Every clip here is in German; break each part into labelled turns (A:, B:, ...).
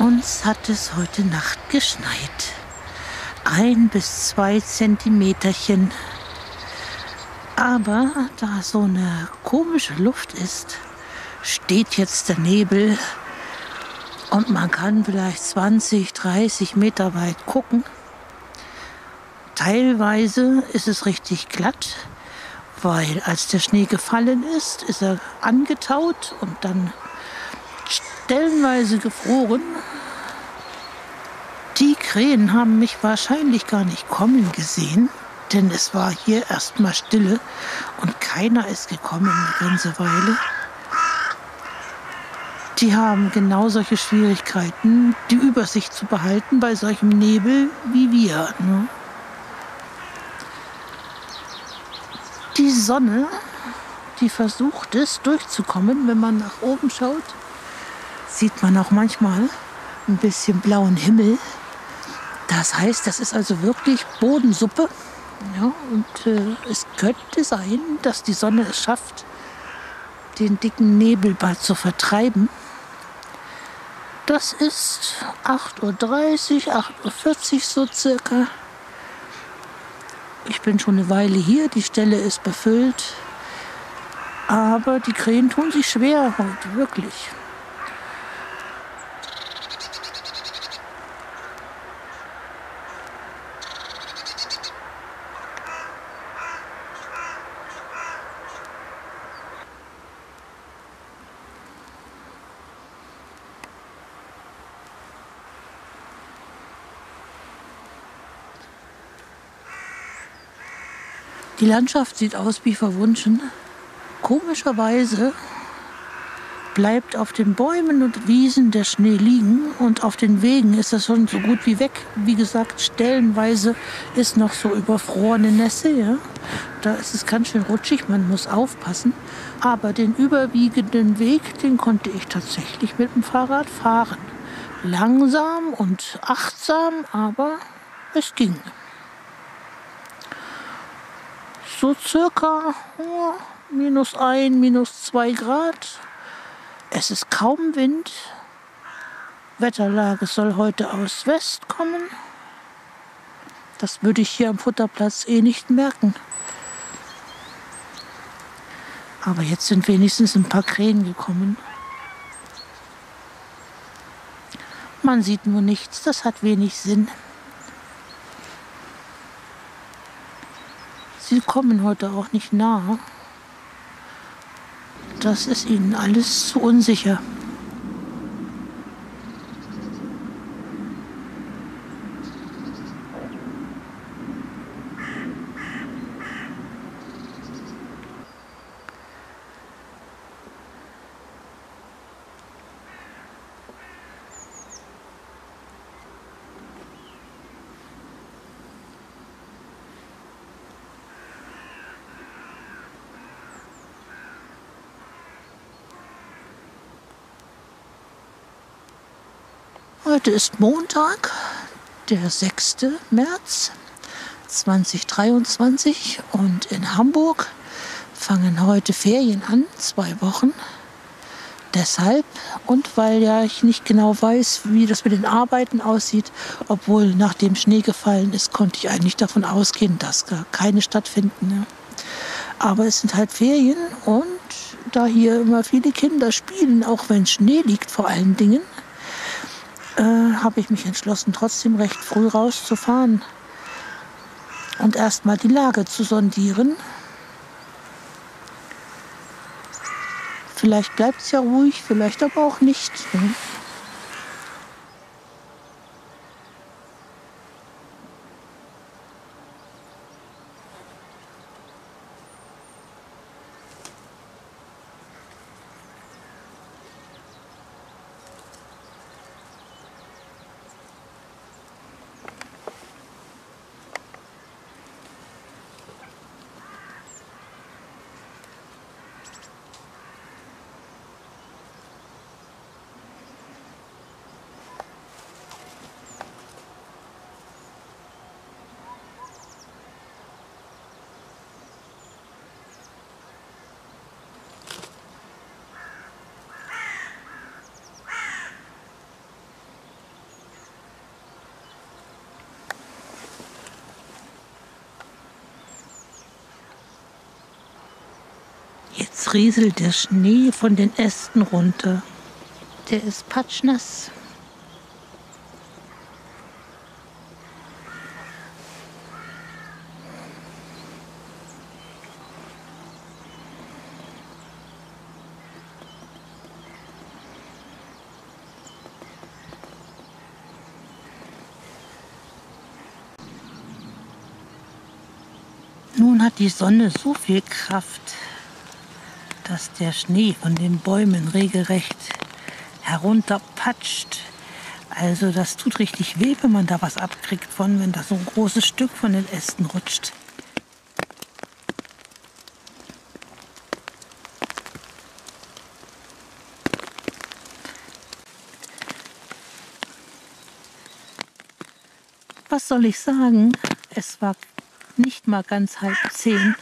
A: uns hat es heute Nacht geschneit. 1 bis 2 Zentimeterchen. Aber da so eine komische Luft ist, steht jetzt der Nebel und man kann vielleicht 20, 30 Meter weit gucken. Teilweise ist es richtig glatt, weil als der Schnee gefallen ist, ist er angetaut und dann stellenweise gefroren. Die Krähen haben mich wahrscheinlich gar nicht kommen gesehen, denn es war hier erstmal Stille und keiner ist gekommen eine ganze Weile. Die haben genau solche Schwierigkeiten, die Übersicht zu behalten bei solchem Nebel wie wir. Ne? Die Sonne, die versucht es durchzukommen, wenn man nach oben schaut, sieht man auch manchmal ein bisschen blauen Himmel. Das heißt, das ist also wirklich Bodensuppe. Ja, und es könnte sein, dass die Sonne es schafft, den dicken Nebel bald zu vertreiben. Das ist 8:30 Uhr, 8:40 Uhr so circa. Ich bin schon eine Weile hier, die Stelle ist befüllt. Aber die Krähen tun sich schwer heute, wirklich. Die Landschaft sieht aus wie verwunschen. Komischerweise bleibt auf den Bäumen und Wiesen der Schnee liegen und auf den Wegen ist das schon so gut wie weg. Wie gesagt, stellenweise ist noch so überfrorene Nässe. Ja? Da ist es ganz schön rutschig, man muss aufpassen. Aber den überwiegenden Weg, den konnte ich tatsächlich mit dem Fahrrad fahren. Langsam und achtsam, aber es ging. So circa -1, -2 Grad. Es ist kaum Wind. Wetterlage soll heute aus West kommen. Das würde ich hier am Futterplatz eh nicht merken. Aber jetzt sind wenigstens ein paar Krähen gekommen. Man sieht nur nichts, das hat wenig Sinn. Sie kommen heute auch nicht nah. Das ist ihnen alles zu unsicher. Heute ist Montag, der 6. März 2023 und in Hamburg fangen heute Ferien an, 2 Wochen. Deshalb und weil ja ich nicht genau weiß, wie das mit den Arbeiten aussieht, obwohl nach dem Schnee gefallen ist, konnte ich eigentlich davon ausgehen, dass gar keine stattfinden. Ne? Aber es sind halt Ferien und da hier immer viele Kinder spielen, auch wenn Schnee liegt vor allen Dingen, habe ich mich entschlossen, trotzdem recht früh rauszufahren und erstmal die Lage zu sondieren. Vielleicht bleibt es ja ruhig, vielleicht aber auch nicht. Ne? Jetzt rieselt der Schnee von den Ästen runter. Der ist patschnass. Nun hat die Sonne so viel Kraft, dass der Schnee von den Bäumen regelrecht herunterpatscht. Also das tut richtig weh, wenn man da was abkriegt von, wenn da so ein großes Stück von den Ästen rutscht. Was soll ich sagen? Es war nicht mal ganz 9:30.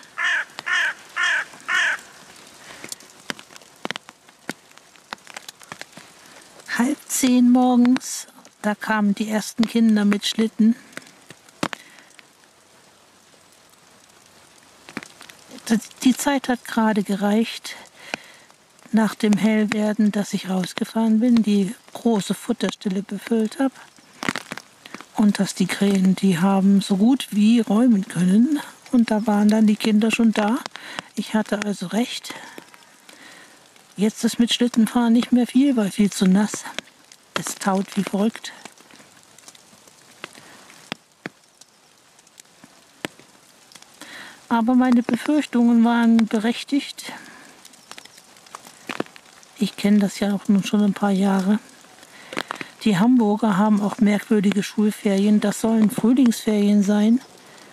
A: Halb 10 morgens, da kamen die ersten Kinder mit Schlitten. Die Zeit hat gerade gereicht, nach dem Hellwerden, dass ich rausgefahren bin, die große Futterstelle befüllt habe. Und dass die Krähen, die haben so gut wie räumen können. Und da waren dann die Kinder schon da. Ich hatte also recht. Jetzt ist mit Schlittenfahren nicht mehr viel, weil viel zu nass. Es taut wie verrückt. Aber meine Befürchtungen waren berechtigt. Ich kenne das ja auch nun schon ein paar Jahre. Die Hamburger haben auch merkwürdige Schulferien. Das sollen Frühlingsferien sein.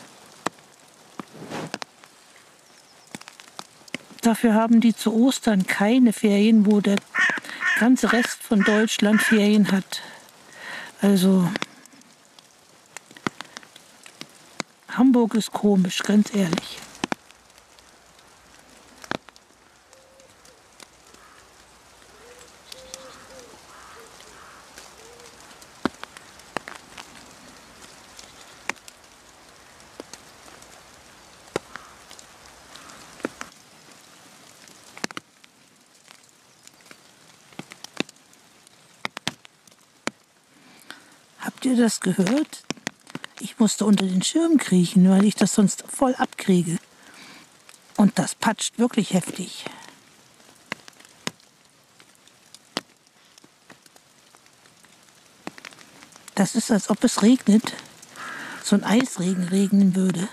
A: Dafür haben die zu Ostern keine Ferien, wo der ganze Rest von Deutschland Ferien hat. Also Hamburg ist komisch, ganz ehrlich. Habt ihr das gehört? Ich musste unter den Schirm kriechen, weil ich das sonst voll abkriege. Und das patscht wirklich heftig. Das ist, als ob es regnet. So ein Eisregen regnen würde.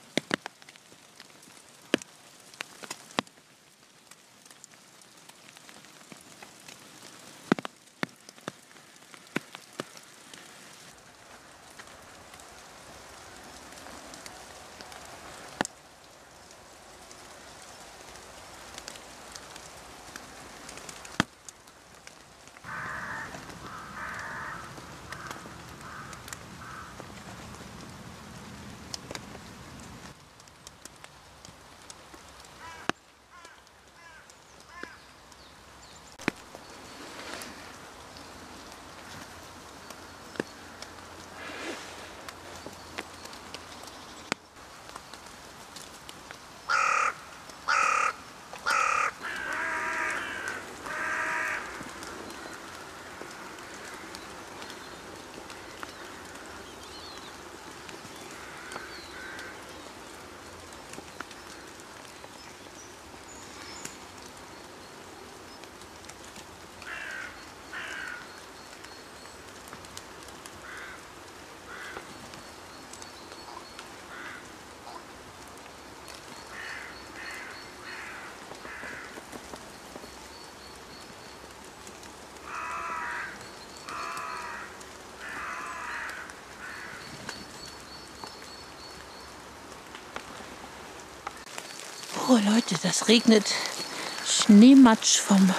A: Oh Leute, das regnet Schneematsch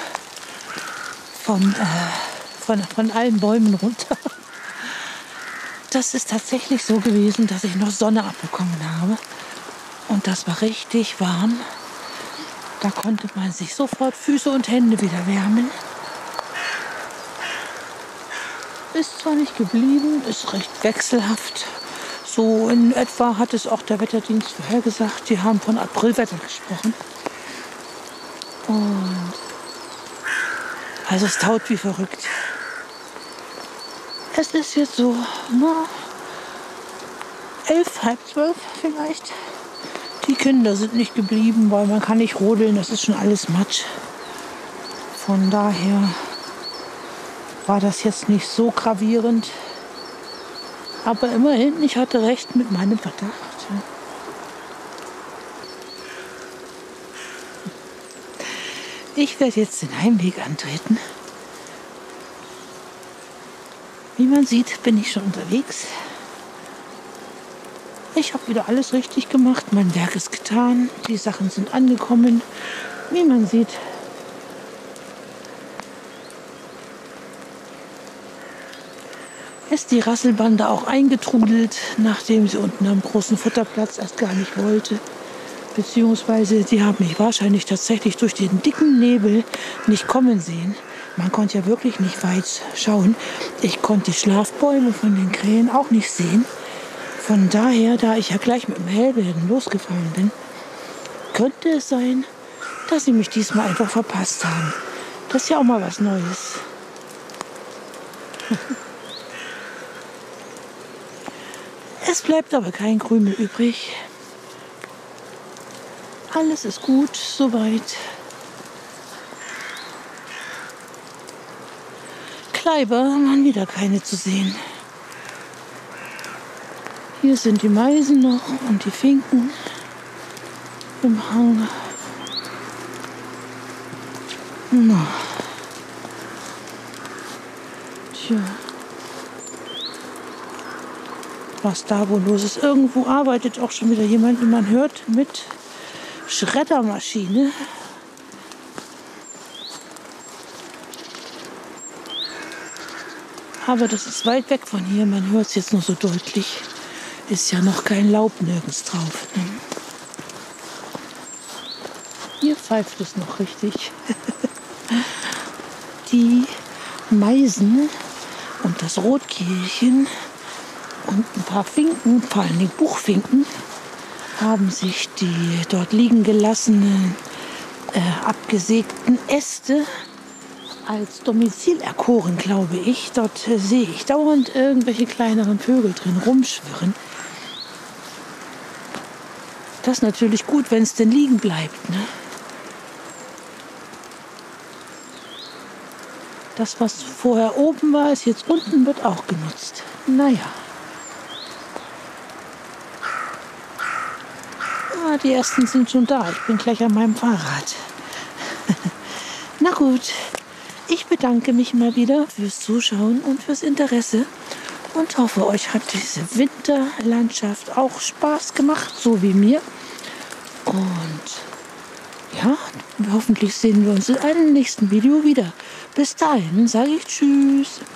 A: von allen Bäumen runter. Das ist tatsächlich so gewesen, dass ich noch Sonne abbekommen habe. Und das war richtig warm. Da konnte man sich sofort Füße und Hände wieder wärmen. Ist zwar nicht geblieben, ist recht wechselhaft. So in etwa hat es auch der Wetterdienst vorhergesagt. Die haben von Aprilwetter gesprochen. Und also es taut wie verrückt. Es ist jetzt so 11, halb 12 vielleicht. Die Kinder sind nicht geblieben, weil man kann nicht rodeln, das ist schon alles Matsch. Von daher war das jetzt nicht so gravierend. Aber immerhin, ich hatte recht mit meinem Verdacht. Ich werde jetzt den Heimweg antreten. Wie man sieht, bin ich schon unterwegs. Ich habe wieder alles richtig gemacht. Mein Werk ist getan. Die Sachen sind angekommen. Wie man sieht, ist die Rasselbande auch eingetrudelt, nachdem sie unten am großen Futterplatz erst gar nicht wollte. Beziehungsweise die haben mich wahrscheinlich tatsächlich durch den dicken Nebel nicht kommen sehen. Man konnte ja wirklich nicht weit schauen. Ich konnte die Schlafbäume von den Krähen auch nicht sehen. Von daher, da ich ja gleich mit dem Hellwerden losgefahren bin, könnte es sein, dass sie mich diesmal einfach verpasst haben. Das ist ja auch mal was Neues. Es bleibt aber kein Krümel übrig. Alles ist gut soweit. Kleiber waren wieder keine zu sehen. Hier sind die Meisen noch und die Finken im Hang. Na. Tja. Was da wohl los ist. Irgendwo arbeitet auch schon wieder jemand, wie man hört, mit Schreddermaschine. Aber das ist weit weg von hier. Man hört es jetzt nur so deutlich. Ist ja noch kein Laub nirgends drauf. Ne? Hier pfeift es noch richtig. Die Meisen und das Rotkehlchen und ein paar Finken, vor allem die Buchfinken, haben sich die dort liegen gelassenen abgesägten Äste als Domizil erkoren, glaube ich. Dort sehe ich dauernd irgendwelche kleineren Vögel drin rumschwirren. Das ist natürlich gut, wenn es denn liegen bleibt. Ne? Das, was vorher oben war, ist jetzt unten, wird auch genutzt. Naja. Die ersten sind schon da. Ich bin gleich an meinem Fahrrad. Na gut, ich bedanke mich mal wieder fürs Zuschauen und fürs Interesse und hoffe, euch hat diese Winterlandschaft auch Spaß gemacht, so wie mir. Und ja, hoffentlich sehen wir uns in einem nächsten Video wieder. Bis dahin sage ich Tschüss.